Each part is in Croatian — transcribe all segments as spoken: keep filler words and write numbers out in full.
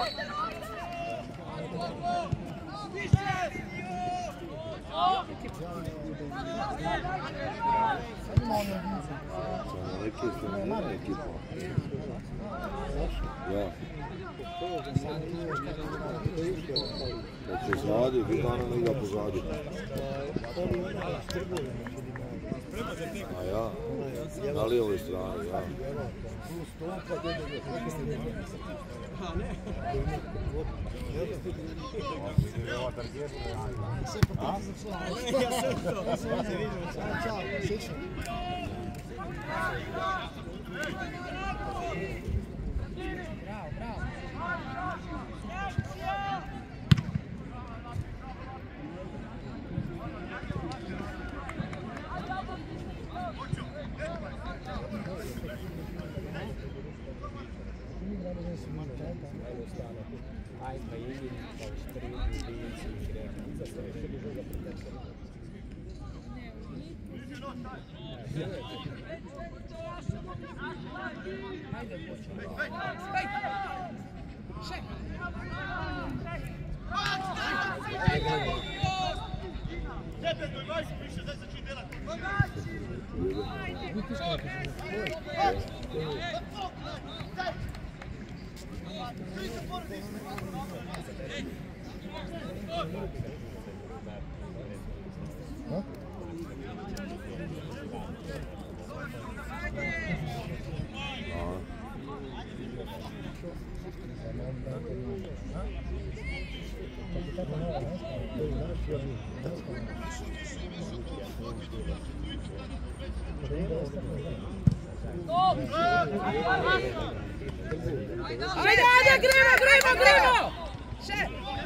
Ja. Pozadi, Vitana ne igra pozadi. A ja, na lijevoj strani, ja. Ajde, ajde, gremo, gremo, gremo! Še!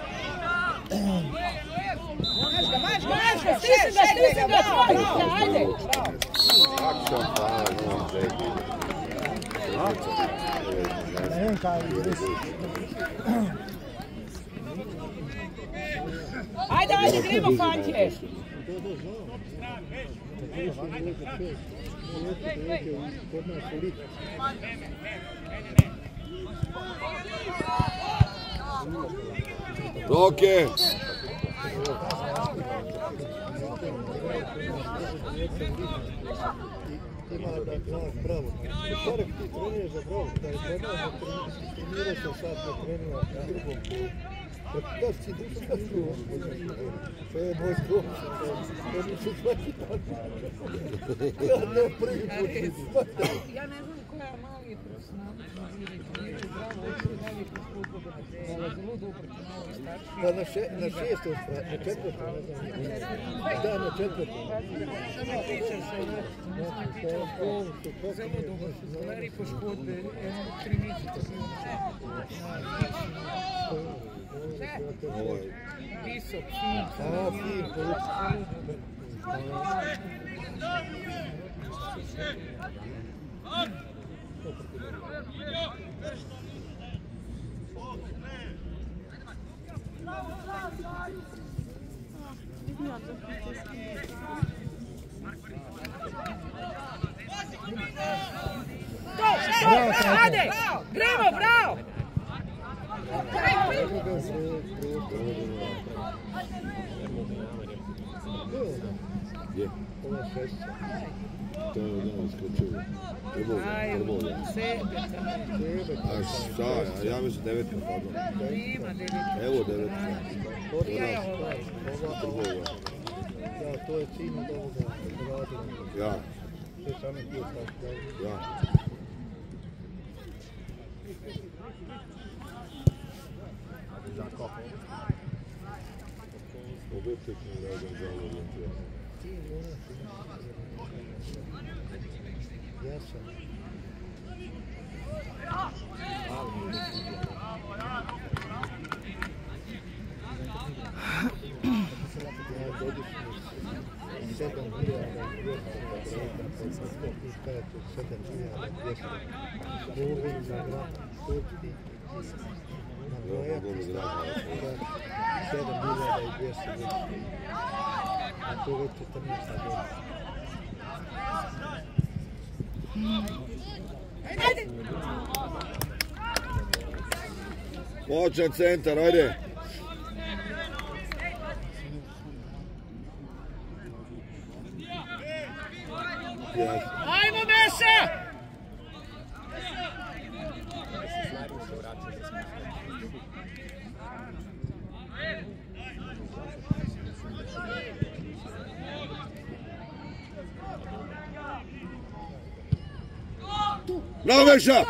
Maš ga, maš ga, maš ga, stisni ga, stisni ga, tvojite, ajde! Ajde, ajde, gremo, fantje! Roke! Ima da znaš bravo. Čarek ti treniraš za bravo, da je trenirao sam sad da trenira na drugom kolu. Kad si dušo kad čuo, to je moj skop, to mi se svaki dan. Ja ne prvi put vidim. Ja ne znam koja je mali profesionalni treniraju bravo, hoću dalje kroz futbol da zelo dobro malo starši. Pa na šestom stranu, na četvrtom, ne znam. Da, na četvrtom. Samo priča se o zelo dobro su zgledali poškodbe, jedno tri mjeseca su visok, fin, A, fin, poručio. Ajde, gremo, bravo! Gdje? To je ono iskačevo. Trbovo. A šta? A ja mislim devetka padla. Evo devetka. Trbovo. Da, to je cilj od ovoga. Ja. To je sami bio tako. Ja. Objektnik mi radim za ovo olimpijadu. Ja sam. Sedam hiljada dvjesto sedam hiljada dvjesto govorim za grad Turski na brojati sedam hiljada dvjesto a to već četrnaest godina. Ajde! Moćan centar, ajde. Ajmo Meša! Bravo Meša!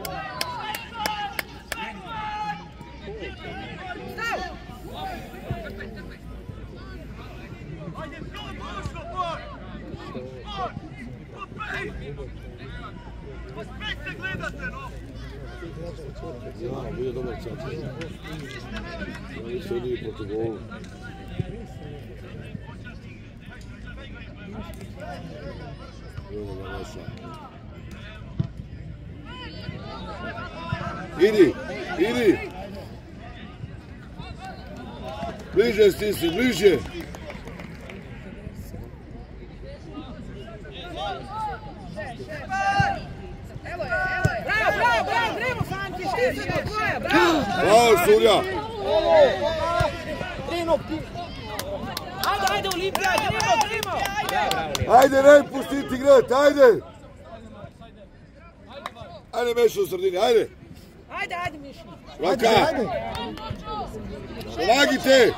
Ja, bio dobar čač. Oni su odili protiv golu. Evo ga Meša. Idi, idi! Bliže stisni, bliže! Bravo, bravo, bravo, gremo Fanti, štisimo tvoja, bravo! Bravo, Surja! Ajde, ajde, Olimpija, gremo, gremo! Ajde, ne pustiti igrat, ajde! Ajde, Meša u sredini, ajde! Ajde, ajde, Miši! Raka! Lagite!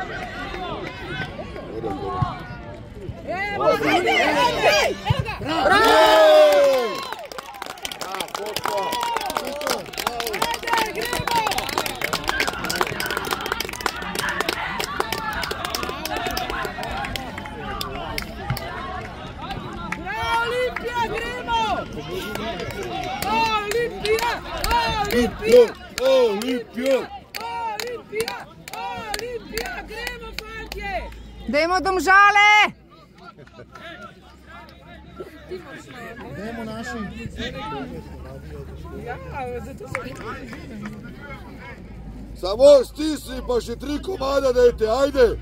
Evo, ajde, ajde! Evo ga! Bravo! Ajde, gremo! Bravo, Olimpija, gremo! Olimpija! Olimpija! Olimpija! Olimpija! Olimpija! Gremo, fantje! Dajmo Domžale! Idemo naši. Ja, zato sam... Samo stisni, pa še tri komada dajte, ajde!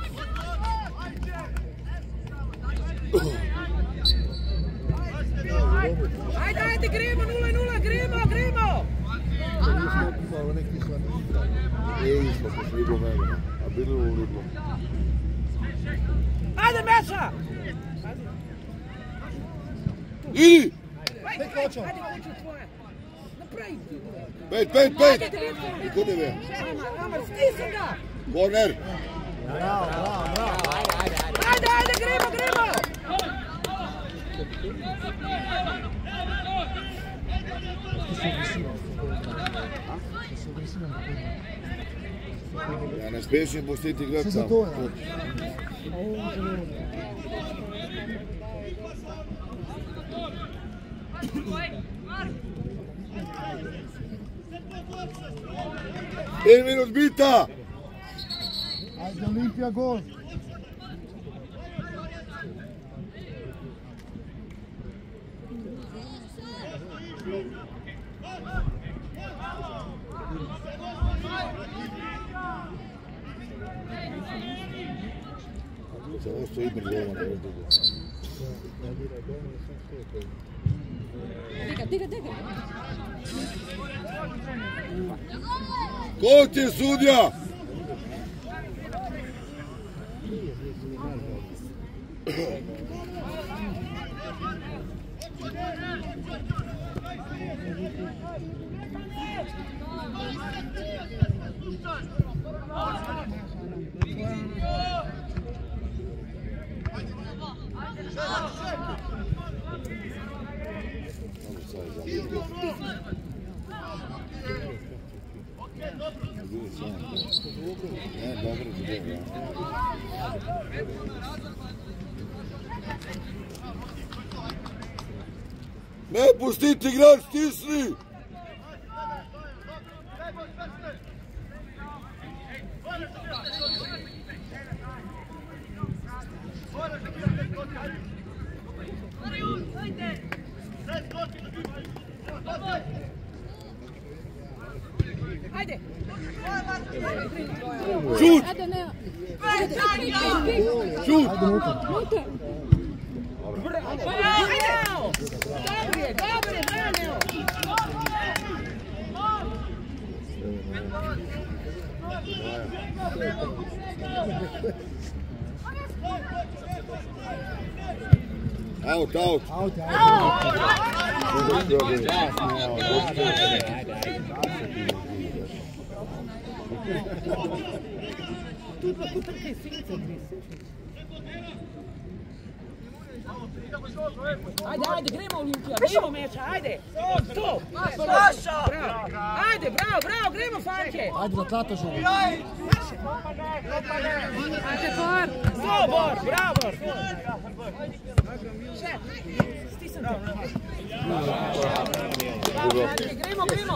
Ajde, ajde, gremo, nula nula, gremo, gremo! Nije išlo, po šligu vremena, a bili u Lidlu. Ajde, Meša! Idi! Ajde, hoću tvoje. Napravi ti. Pet, pet, pet! Kude be? Amar, stisam ga! Korner! Bravo, bravo, bravo. Ajde, ajde, gremo, gremo! Ja ne spešim pustiti igrat sam. Jedan minut bita! Ajde, Olimpija, gol. Samo stoji brgova na vrdu. Diga, diga, diga. Ko ti je sudja? Ne, dobro ti je. Ne pustiti igrač, stisni! Ajde! Šut! Ajde, ne. Šut! Luka. Bravo! Dobre, dobre, bravo! Out, out. Out, out. Ajde, ajde, gremo Olimpija, gremo meča, ajde! To! Bravo! Ajde, bravo, bravo, gremo Fanke! Ajde, da tata želi. Ajde, Bor. To, Bor, bravo, Bor! Stisam to. Bravo, Fanke, gremo, gremo!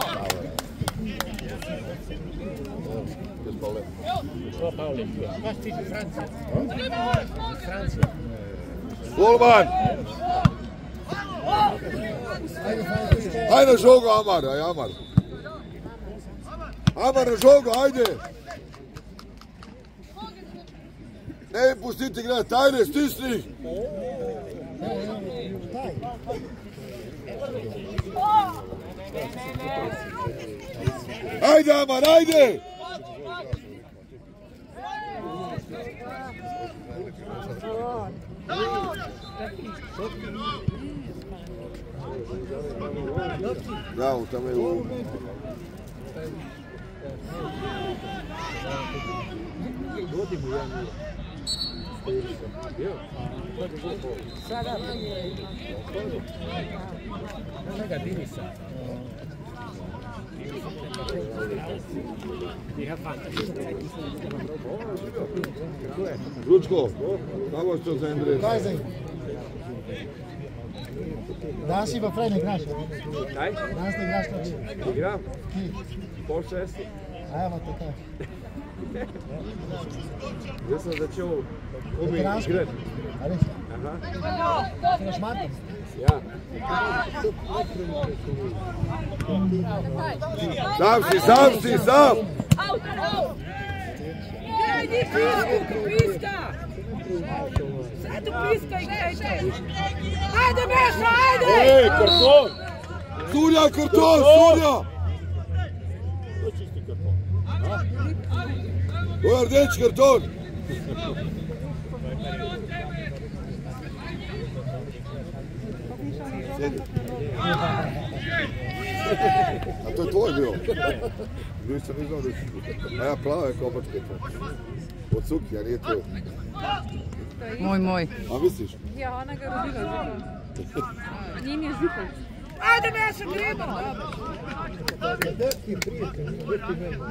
Golman! Hajde na žogu, Amar, aj Amar. Amar na žogu, ajde. Ne im pustiti gledati, tajne, stisni ih. Ajde, Amar, ajde. Da, u tome je u... Sada Ručko, kako što za Andres? Danas ima Fred, ne igraš? Kaj? Danas ne igraš noći? Igram? Ti? Pol šest. A evo te tako. Ja sam začel umi igrati. A res? Aha. Si naš Martin? Ja. Sam si, sam si, sam! Ej, di pisku, piska! Sad tu piska igrajte! Ajde, Meša, ajde! Ej, karton! Surja, karton, Surja! To je rdeć karton! A to je tvoj bio? Nisam ni znao da si. A ja plave kopačke to. Od Sukija, nije to. Moj, moj. A misliš? Ja, ona ga rodila zipo. Njim je zipo. Ajde, Meša, gremo! Deki prijatelj, deki nema.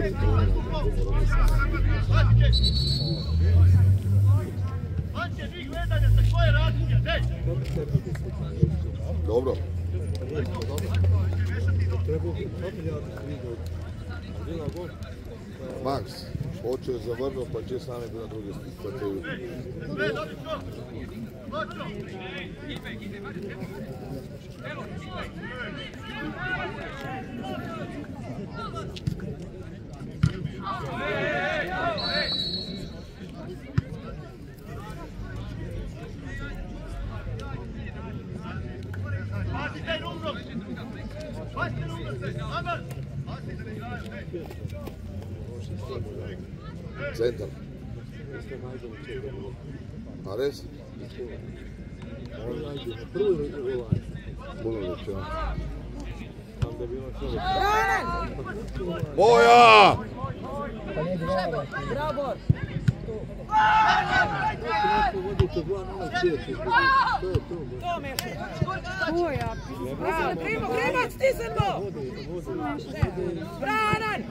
Dobro. Max, hoće zavrnuo pa će sami na druge strategije. Centar. A res? Bunović, ja. Moja! Bravo! To, Meša! Koja? Bravo, gremo, gremo, stisamo! Branan!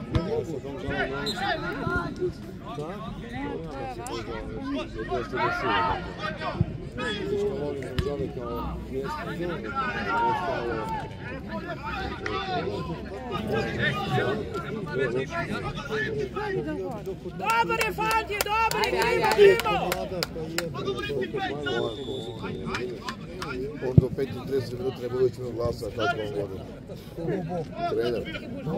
Dobar je, Fanti, dobar je, gremo, gremo! On do pet i trideset minuta ne bude ići na glasa kako on vodi. Trener.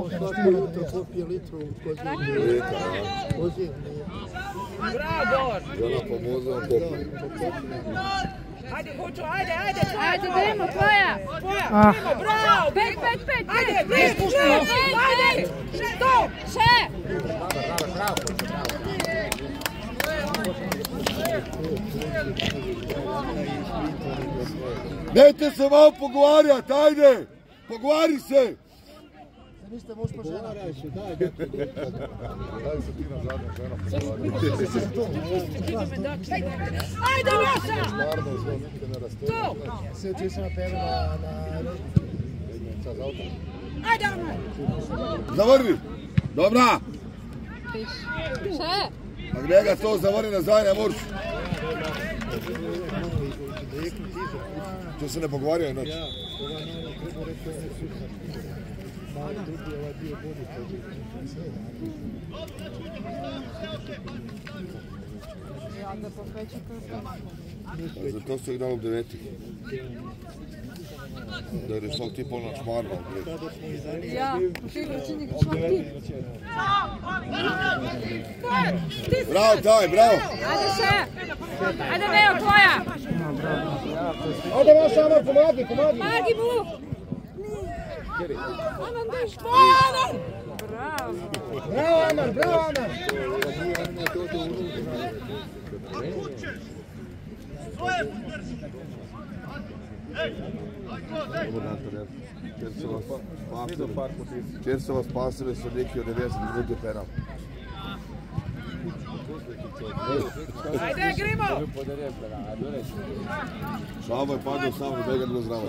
Lita, ja. Bravo! I ona pomoze, on popne. Ajde, Kučo, ajde, ajde. Ajde, Grimo, tvoja. Tvoja, Grimo, bravo. Pet, pet, pet. Ajde, Grimo, ajde. Stop. Še. Dajte se malo pogovarjati, ajde! Pogovari se! Niste moš poželjati. Daj, daj se ti na zadnju žena. Ajde, Roša! To! Sjeći se na peru na režbu. Ajde, Armaj! Zavrni! Dobra! Še. A gdje ga to zavrni na zadnja moraš? To se ne pogovario inače. Ja, ovaj malo treba reći ono super. Malo drugi ovaj dio bodi koji Ja da pokreću kao Zato su ih dali u devetih. Da je rešao ti pol na šmarno. Ja, ti vrčini ga šmak ti. Bravo, daj, bravo! Ajde še. Ajde, Veo, tvoja. Ajde, vaš Amar, pomagi, pomagi! Magi mu. Anan, daš, tvoja, Anan! Bravo. Bravo, Amar, bravo, Amar! Če so vas spasili, so neki od devetdeset minuti penal. Ajde, Grimo! Šabo je padao sam, da ga bilo zdravo.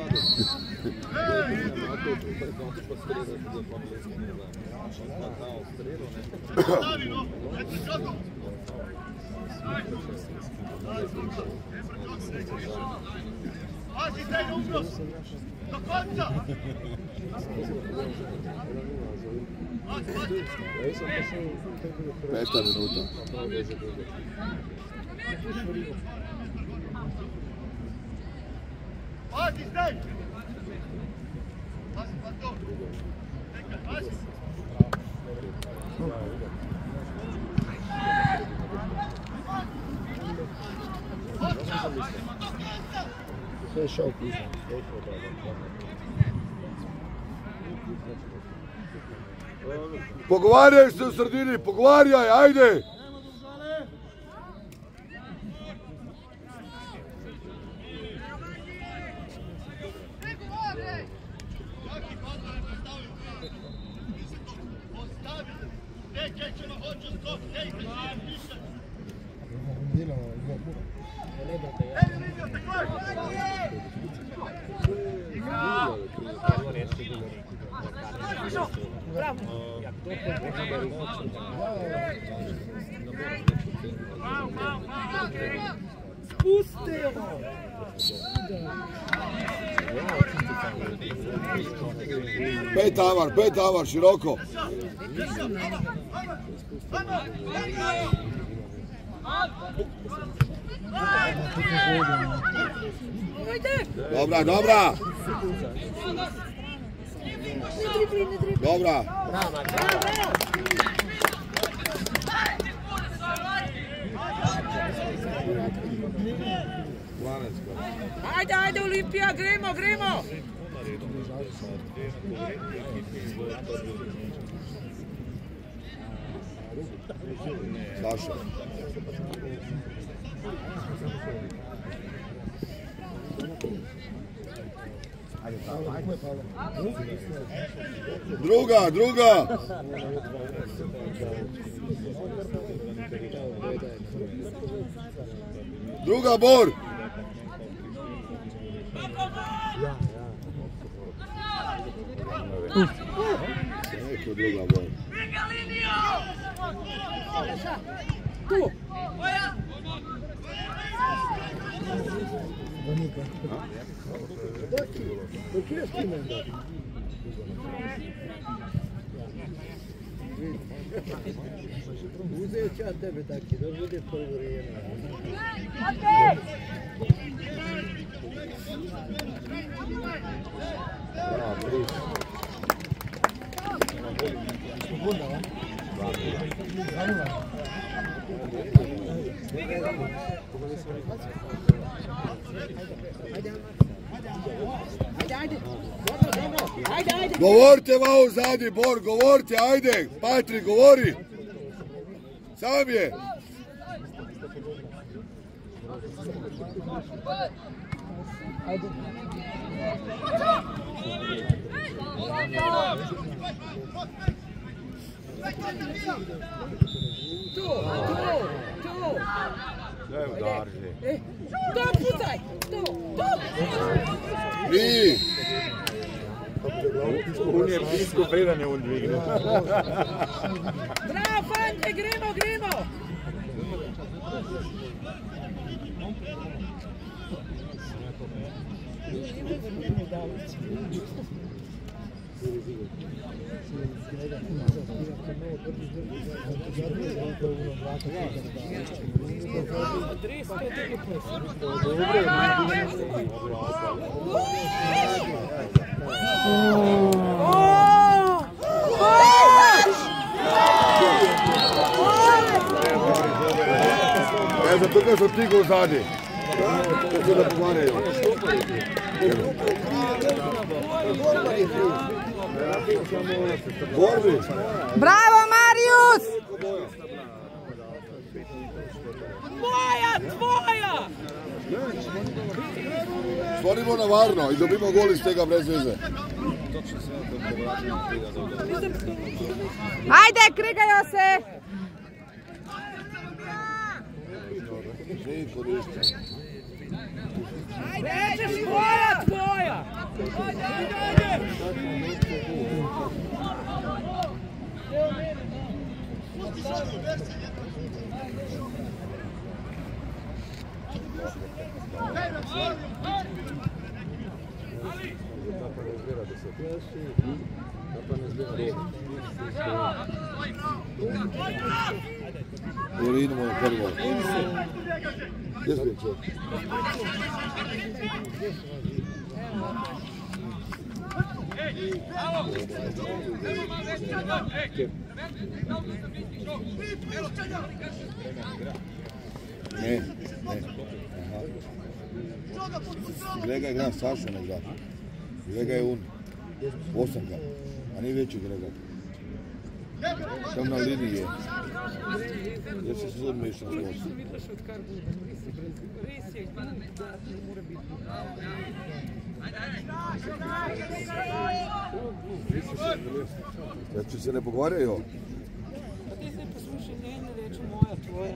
Pazite, Jungos! Do końca! Peta minuta. Pazi, zdaj! Pazi, pa to! Nekaj, pazi! Sve je šao pizno. Pogovarjaj se u sredini, pogovarjaj, ajde! Spusti ovo! Pet Amar, pet Amar, široko. Dobra, dobra! Dobra! Ajde, ajde, Olimpija, gremo, gremo! Saša. Druga, druga! Druga, Bor! Neko druga, Bor. Tu! Dok je s tim onda? Uzeo ću ja tebe taki, da bude povrjena. Govorite malo zadi, Bor, govorite, ajde, Patrik, govori. Sam je. Ajde. Tu, tu, tu. Evo darže. E, to pucaj, tu, tu. Vi. On je blisko preden je on dvignul. Bravo, fante, gremo, gremo. Ja, zato kad sam stigao zadi. To se da pogovaraju. Borbi! Bravo, Marius! Tvoja, tvoja! Stvorimo na varno i dobimo gol iz tega brez veze. Ajde, krigajo se! Nećeš tvoja, tvoja! Ajde, ajde, ajde! Idemo na prvo. Gdje smo čovjek? Ne, ne. Grega igra Saša ne igra. Grega je un. Osamka. A nije veći Grega. Tam na liniji je. Ja se se zove mešan s Bosom. Ja ću se ne pogovaraju. Pa ti se poslušaj njene reči moja, tvoja.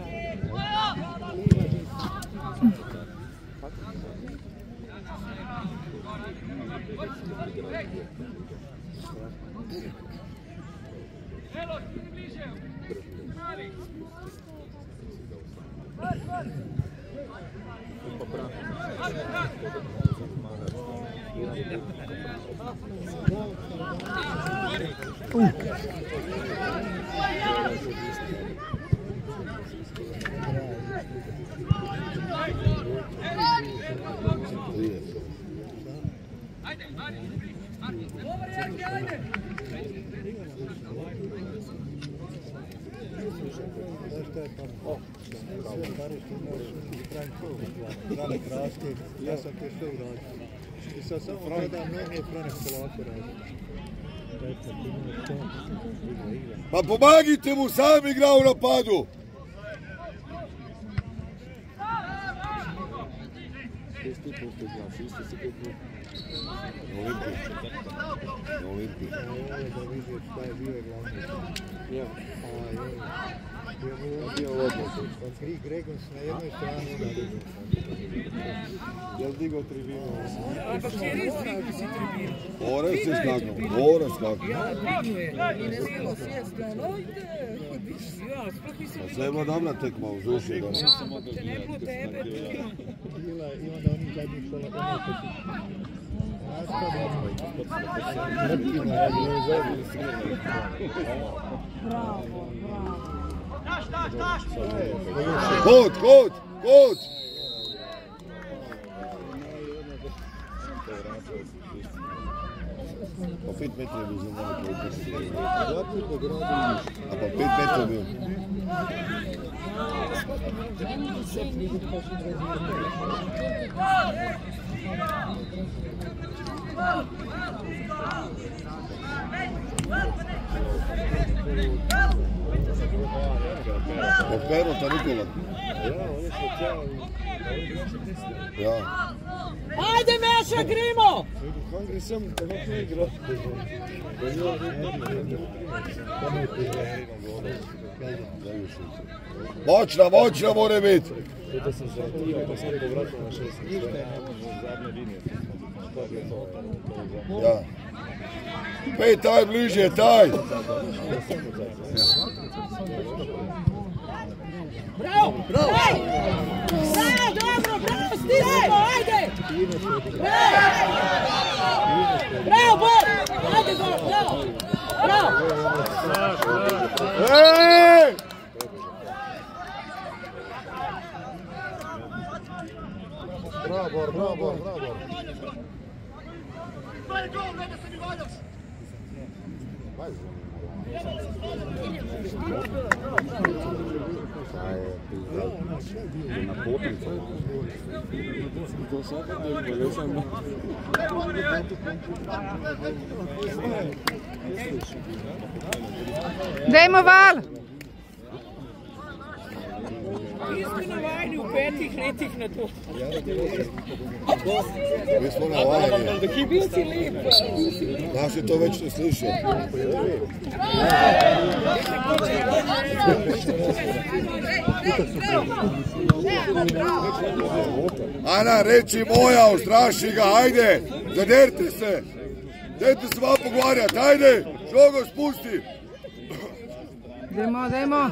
Franek raste, ja sam te sve uradio. I sad samo gledam mene, Franek polako raste. Pa pomagite mu, sam igra u napadu! Na Olimpiji. Na Olimpiji. Ovo je da vidiš šta je bio glavni. Bio odnosno. Gregon na jednoj strani na drugoj. Jel digao tribinu? Ampak če res digli si tribinu. Mora se skakati, mora skakati. Ja, dignuje. I ne bilo svijesti, ono, ide. Ja, sploh nisam Sve je bila dobra tekma u Zuši. Ja, ampak če ne bilo tebe, Bila i onda oni zadnji kola, ono što su... bravo, bravo. Kod, kod, kod! Pa pet metrov je bil za mene prvi. Zapir da gradi. A pa pet metrov bil. Od Perota Nikola. Ja, on je socijal. Ja. Ajde Meša, gremo! Hangri sam, kako ne igra. Moćna, moćna mora biti. Da sam zatio, pa sam povratio na šest. Ja. Pej taj bliže, taj. Bravo! Bravo! Sada, dobro, bravo, stisnimo, ajde! Bravo, Bor! Ajde, Bor, bravo! Bravo! Ej! Bravo, Bor, bravo, Bor, bravo, Bor. Daj gol, nema se mi valjaš! Dajmo val! Istina vajni u petih letih na to. Mi smo na valjeni. Bio si lijep. Znaš li to već ne slišao? Ana, reći moja, ustraši ga, ajde, zaderite se. Dajte se malo pogovarjati, ajde, šlogo spusti. Dajmo, dajmo!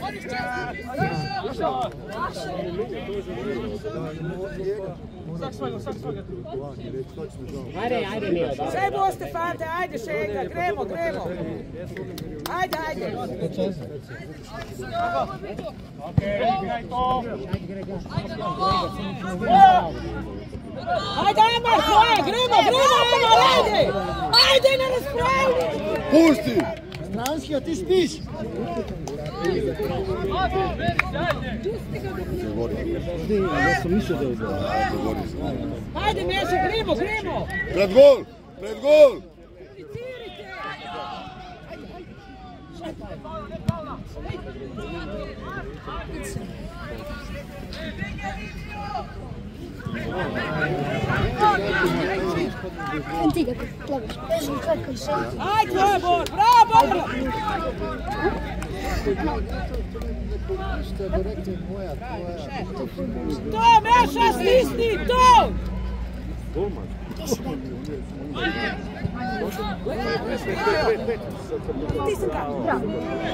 Sve boste, fante, ajde Šega, gremo, gremo. Ajde, ajde. Ajde, Amar, svoje, gremo, gremo, Amar, ajde. Ajde, ne raspravljaj. Pusti. Stranski, a ti spiš? Ja sam mislio da je to. Ajde, Meša, gremo, gremo. Pred gol, pred gol. Antiga, gledaš, kako je sve. Ajde, tvoj Bor, bravo, Bor! Što je rekao moja, tvoja. To, Meša, stisni, to! Ti si kako? Bravo.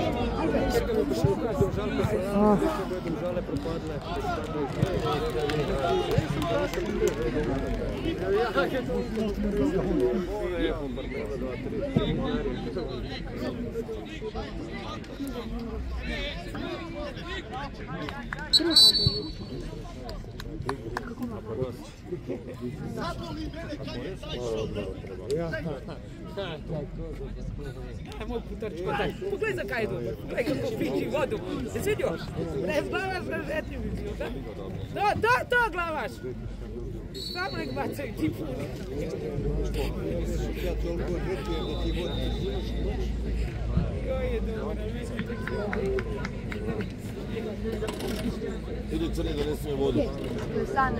Moj putarčko, daj. Pogledaj za kaj je dobro. Gledaj kako piči vodu. Jesi vidio? Ne, glavaš na žetnju bi bio, da? To, to, to glavaš. Samo nek bacaju ti puni. Ja toliko žrtvujem da ti vodi. Joj je dobro, mislim tako. Idi crni da ne smije vodu. Stano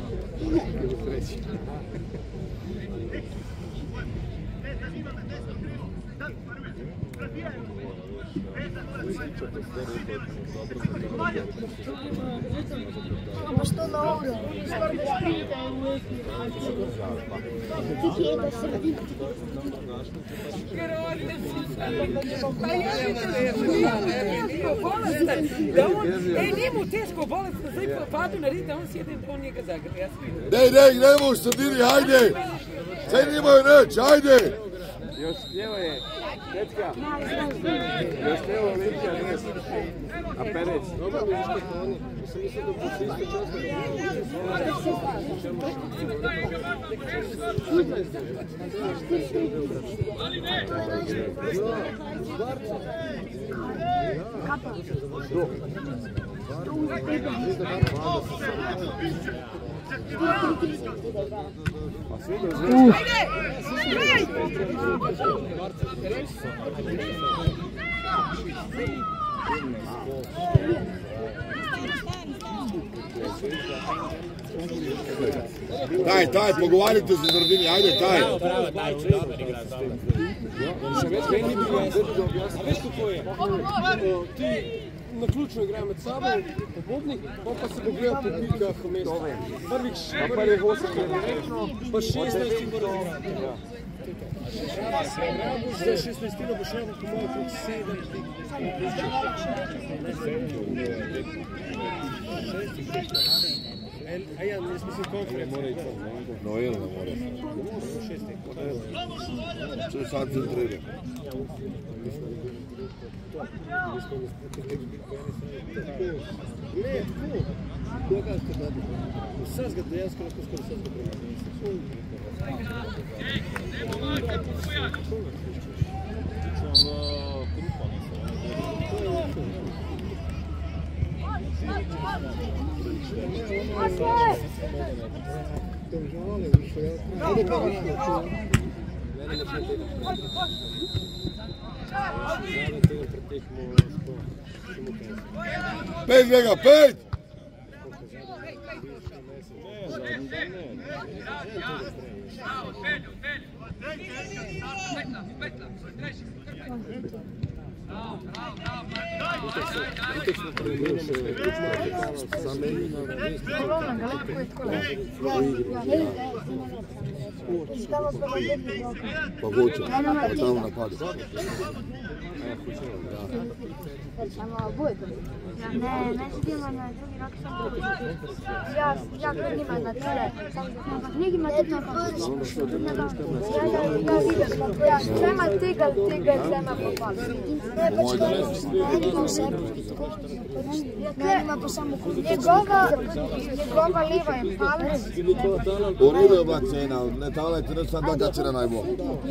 Ma što na ovom? Ti je da sredi. Pa ja bio bolestan. Da on, ej, nije mu teško bolestan, sad padu na rit, a on sjede, on njega zagrli. Ja sam vidio. Dej, dej, gremo u sredini, hajde! Sad imaju reći, hajde! Još lijevo je, Tetka. Još lijevo Olimpija, nije. A Perec. Dobro mi je što oni. Mislim mislim da bi se isto Taj, taj, pogovarajte se Zardini, ajde, taj. Veš kako je? Ti na ključnoj igrajo med sabo, pobobnik, pa se bo gledal po pikah vmes. Prvih osem je direktno, pa šestnajst jih bo razigral. Za šestnajstino bo šel po mojem kot sedem pik. A ja, ne mislim konferenci. No, jel ne mora. Če sad centrira. Ne, tako. Koga ste dali? Vse zga dejansko lahko skoro vse zga prema. Pet, Vega, pet! Pa hoće, pa tamo napade. Samo bude. Ne, ne stijelom na drugi rok sam ja, ja gledam na tele, negima tu na ja, ja, ja vidim kako ja sprema tega, tega zema popala. Ne, pač ne, pa samo njegova, njegova leva je palec. U redu je ba cena, ne talajte, ne sam da cena najbolj.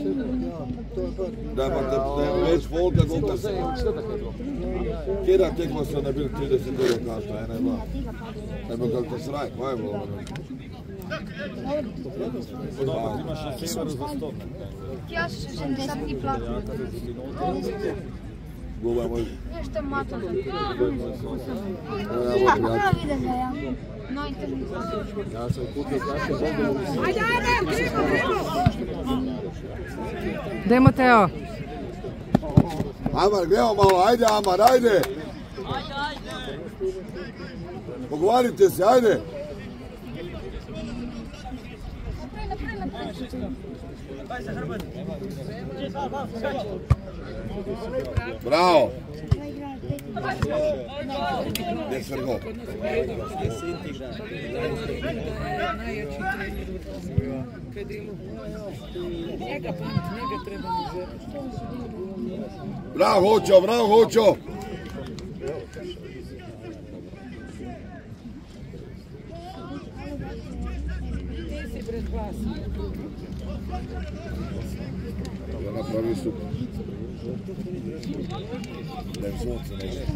Da, pa te već volka koliko se... Kjera tekma se ne bil trideset euro kašta, je ne ba. Ne ba kako to sraj, kaj je bilo? Ja še šestdeset ni platila. Goba je moj... Nešto matalo. Ja, ja vidim da ja. No i to Ja sam kupio kaše Bogu. Ajde, ajde, gremo, gremo! Demo Teo. Amar, gremo malo, ajde Amar, ajde! Pogovarite se, ajde! Bravo! Gdje Svrgo? Bravo, Hoćo, bravo, Hoćo! Da napravi super. Da im sunce ne ide.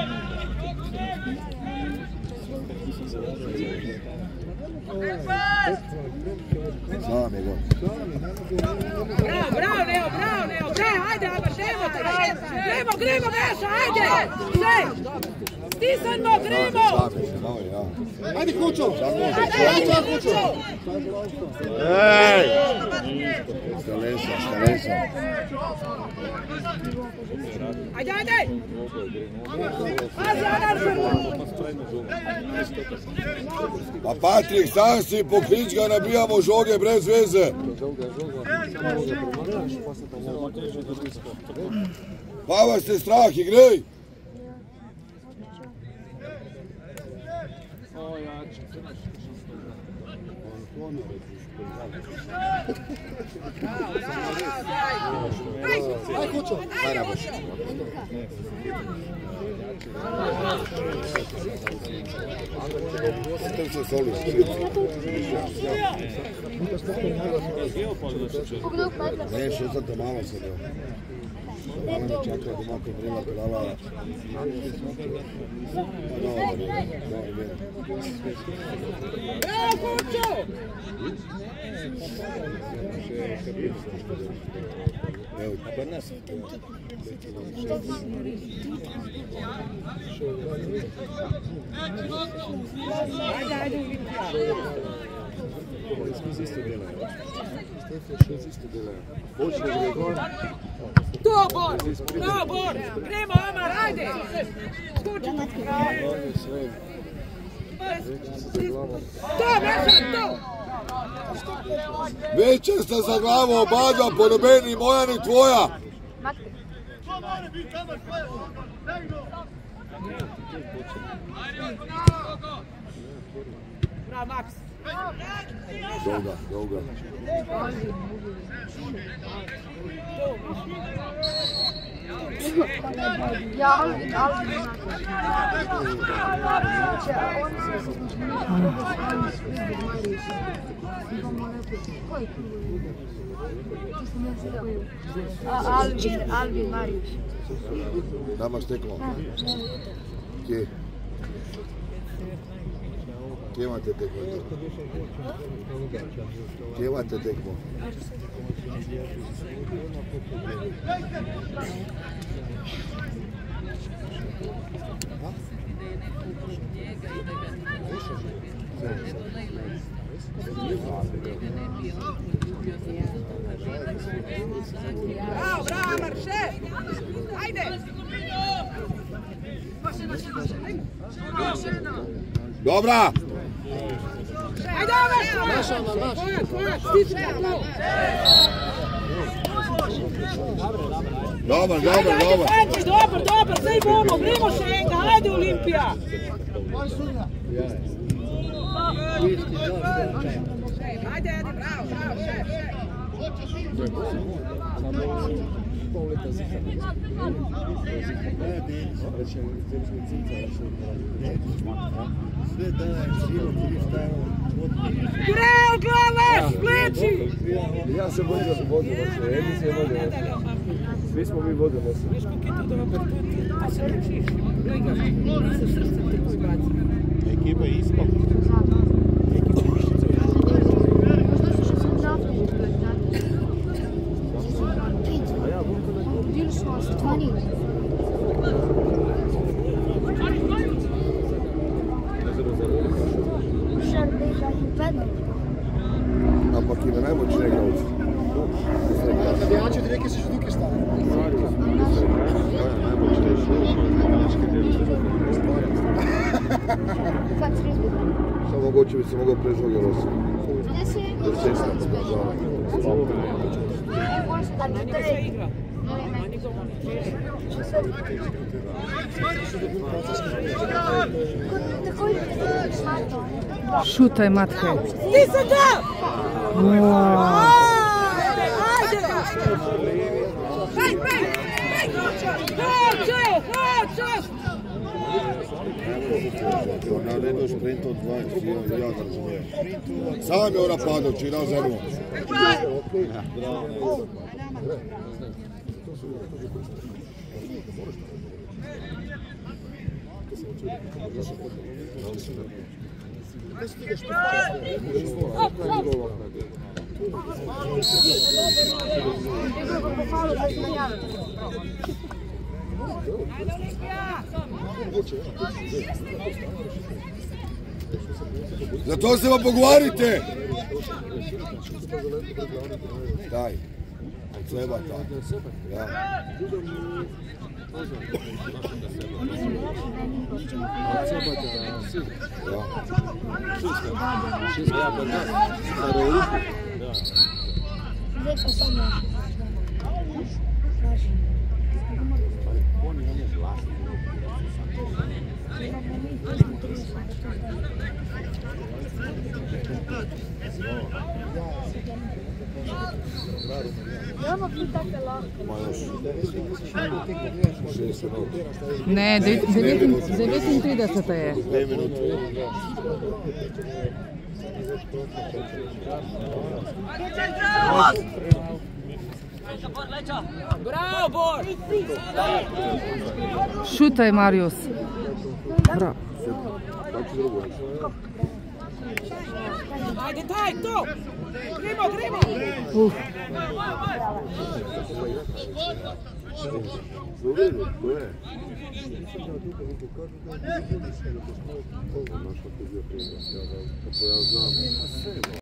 Sam je gol. Bravo, bravo, Neo, bravo, Neo, bravo, ajde, Amar, gremo, gremo, gremo, Meša, ajde, sve, stisajmo, gremo! Ajde Kućo! Ajde, Kućo! Ej! Stalesa, stalesa. Ajde, ajde! Pazi, Anar, Pa Patrik, sam si pokrić ga, nabijamo žoge brez veze. Pa vas te strah, igrej! Aj, kućo! Aj, Raboš. Tem se soli. Ne, šestate malo se deo. Malo me čakao da mako vrima pedala. Bravo, Kućo! Evo, kod nas. Ajde, ajde, to, Bor! To, Bor! Gremo, Omar, ajde! Skuči! To, Mešan, to! Veće ste za glavu obadva, po meni moja ni tvoja. To mora biti tamo svoje. Bravo, Maks! Dolga, dolga. Ja, Alvin, Alvin. Alvin, Alvin Marić. Nama steklo. Kje? Kje imate tekmo? Kje imate tekmo? Bravo, bravo, Omar, šef! Ajde! Dobra! Ajde, Omar, korak! Korak, korak, stička glavu! Dobar, dobar, Ajde, dobar. ajde, dobar, dobar, zdaj bomo, gremo še enega, ajde Olimpija! Ajde, ajde, bravo, bravo, šef, šef! Greo, glavaš, pleći! Ja sam vodio vodu nosi, Edi se vodio nosi. Svi smo mi vodu nosi. Viš kako je to dobar put, a se ne učiš. Gledaš, sa srcem te tvoj baci. Ekipa je isto. Ampak ima najmoćnije igralce. Navijači od Rijeke su žuduke stavili. Samo mogoče bi se mogao prežnog Rosija. Do sesna. Šutaj, matke. Ti se da! Ajde ga! Hej, hej! Hej, hoće! Hoće! Na redu sprint od dvadeset, ja da razumijem. Sam je ora padao, čina zemlju. Za to se vam pogovarite! Daj, od seba tako. Ja. Ovo ti tako lahko. Ma još. Šest minuta. Ne, devetintrideset je. Dve minute. Bravo, Bor! Šutaj, Marius. Bravo. Ajde, daj, to! Gremo, gremo! Uf. Zovedi, to je. Kako ja znam.